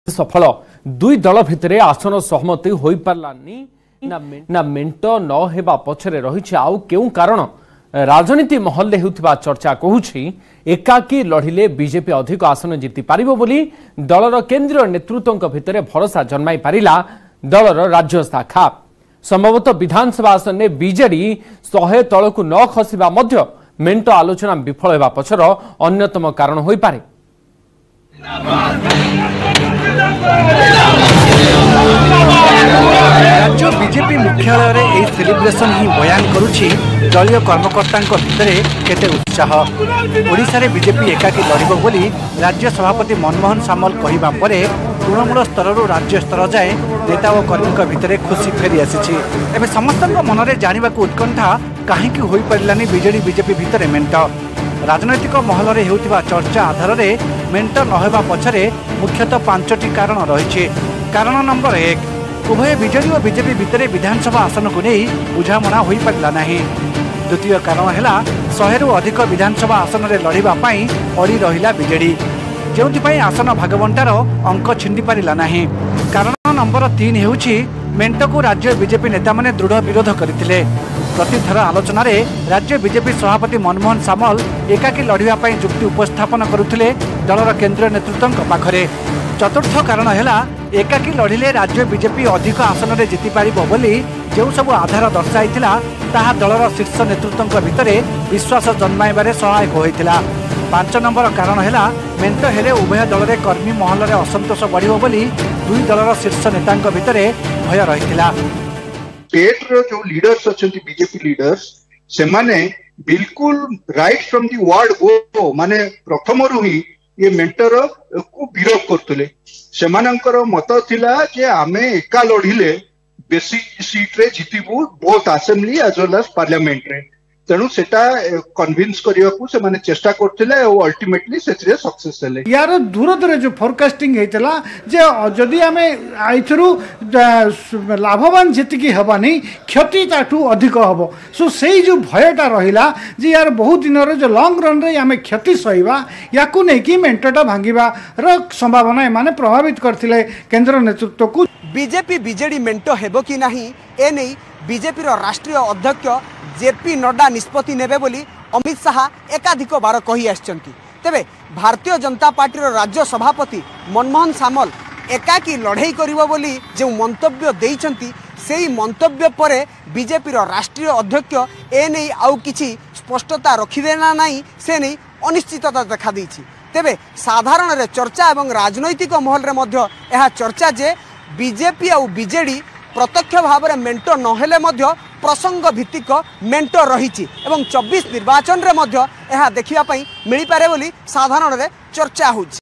सफल दुई दल भितर आसन सहमति हो पारानी ना मेंट न हेबा पछरे रही आउ केउ कारण राजनीति महल होता चर्चा कहूछि एकाकी लड़िले बीजेपी अधिक आसन जीति पारिबो बोली दलर केंद्रीय नेतृत्व भितर भरोसा जन्माई पारिला दलर राज्य शाखा। संभवतः विधानसभा आसन में बीजेडी 100 तलकू न खसिबा मध्य मेंट आलोचना विफल होगा पछर अन्यतम कारण हो पारे। राज्य बीजेपी मुख्यालय यह सेलिब्रेशन ही बयान करुछि दलीय कर्मकर्ता भितर केते उत्साह। ओडिशा रे बीजेपी एकाकी लड़िबो बोली राज्य सभापति मनमोहन सामल कहिबा परे तृणमूल स्तर राज्य स्तर जाए नेता और कर्मी भितर खुशी फेरी आसी। एवं समस्त मन में जानवा उत्कंठा कहीं हो पारानी बीजेडी बीजेपी भितर मेंट। राजनैतिक महल में होता चर्चा आधार में मेंट नहेबा पछरे मुख्यतः 5टी कारण रही। कारण नंबर 1, उभय बीजेडी और बीजेपी भितर विधानसभा आसन को नहीं बुझामणा हो पारा ना। द्वितीय कारण है 100 रु अधिक विधानसभा आसन में लड़ाई अड़ी रहा बीजेडी जो आसन भागबंटार अंक छिंडी पारा ना। कारण नंबर 3 होउछि मेंट को राज्य बीजेपी नेता माने दृढ़ विरोध करथिले। प्रतिथर आलोचना रे राज्य बीजेपी सभापति मनमोहन सामल एकाकी लड़ाई जुक्ति उपस्थापन करुथिले दलर केंद्रीय नेतृत्व पाखरे। चतुर्थ कारण है एकाकी लड़िले राज्य बीजेपी अधिक आसन में जीति पारिबो बोली जो सब आधार दर्शाइथिला ताहा दलर शीर्ष नेतृत्व भितर विश्वास जन्माइबारे सहायक होइथिला। 5 नंबर कारण है मेंट हेले उभय दल में कर्मी महल में असंतोष बढ़िबो बोली दुई दलर शीर्ष नेतांक भितर भय रहिथिला। स्टेट रो जो लीडर्स अछंती बीजेपी लीडर्स से माने बिल्कुल right from the word go माने प्रथम रु ही ये मेंटर को विरोध करतले। सेमानंकर मत थिला जे आमे एका लढिले बेसी सीट रे जितिबु both assembly as well as parliament रे। तेणु सेटा कन्विंस करिया को से माने चेष्टा करथिले और अल्टीमेटली सेथरे सक्सेस हेले। यार दूर दूर जो फोरकास्टिंग हेतला जे जदि आमे आइथरु लाभवान जेतिकी हबानी क्षति ताठू अधिक हबो। सो सेही जो भयटा रहिला जे यार बहुत दिन रे जो लॉन्ग रन रे आमे क्षति सहिबा याकू नै कि मेंटटा भांगिबा र संभावना माने प्रभावित करथिले केंद्र नेतृत्व को। बीजेपी बीजेडी मेंट हेबो कि नाही ए नै बीजेपी रो राष्ट्रीय अध्यक्ष जेपी नड्डा निष्पत्ति नेबे बोली अमित शाह एकाधिक बार कही आछंती। तेबे भारतीय जनता पार्टी रो राज्य सभापति मनमोहन सामल एकाकी लड़ाई करिवो बोली जो मंतव्य देइछंती सेही मंतव्य परे बीजेपी रो राष्ट्रीय अध्यक्ष ए नै आउ किछि स्पष्टता रखिदेना नाही से नै अनिश्चितता देखा देइछि। तेबे साधारण रे चर्चा एवं राजनैतिक महल रे मध्य एहा चर्चा जे बीजेपी आउ बीजेडी प्रत्यक्ष भाव में मेंट नहेले मध्य प्रसंग भित्तिक मेंट रही 24 निर्वाचन रे मध्य यह देखा मिल पारे बोली साधारण रे चर्चा होछि।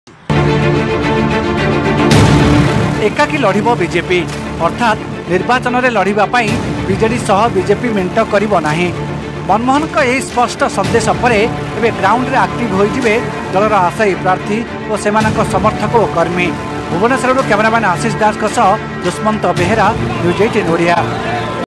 एकाकी लड़िबो बीजेपी अर्थात निर्वाचन रे लड़िबा पई बीजेडी सह बीजेपी मेंट करिबो नाही। मनमोहन का यही स्पष्ट संदेश परे एबे ग्राउंड रे एक्टिव होई जिवे दलर आशायी प्रार्थी और सेमानक समर्थक और कर्मी। Bhubaneswar cameraman Ashish Das Dushmant Behera, news 18 Odia.